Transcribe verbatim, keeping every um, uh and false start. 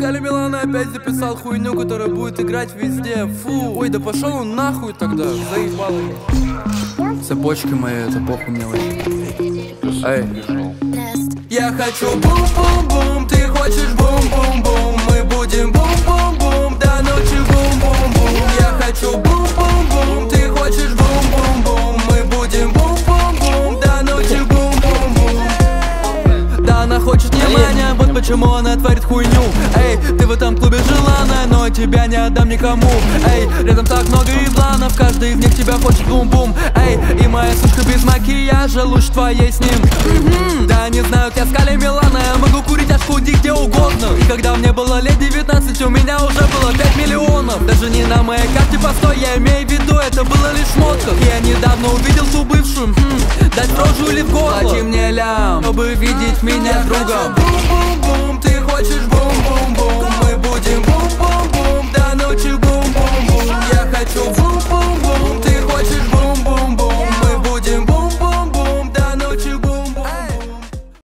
Скали Милана опять записал хуйню, которая будет играть везде. Фу, ой, да пошел он нахуй тогда. Заебал его. Цепочки мои, это похуй милый. Эй. Я хочу бум-бум-бум, ты хочешь бум-бум-бум. Мы будем бум-бум-бум, до ночи бум-бум-бум. Я хочу бум-бум-бум, ты хочешь бум-бум-бум. Мы будем бум-бум-бум, до ночи бум-бум-бум. Да, она хочет внимания, вот почему она творит хуйню. Эй, ты в этом клубе желанная, но тебя не отдам никому. Эй, рядом так много ебланов, каждый из них тебя хочет бум-бум. Эй, и моя сушка без макияжа, лучше твоей с ним. М-м-м. Да, не знаю, я Скали Милана, я могу курить аж худи где угодно. И когда мне было лет девятнадцать, у меня уже было пять миллионов. Даже не на моей карте постой, я имею в виду, это было лишь шмотка. Я недавно увидел ту бывшую, хм, дать в рожу или в горло. Плати мне лям, чтобы видеть меня другом.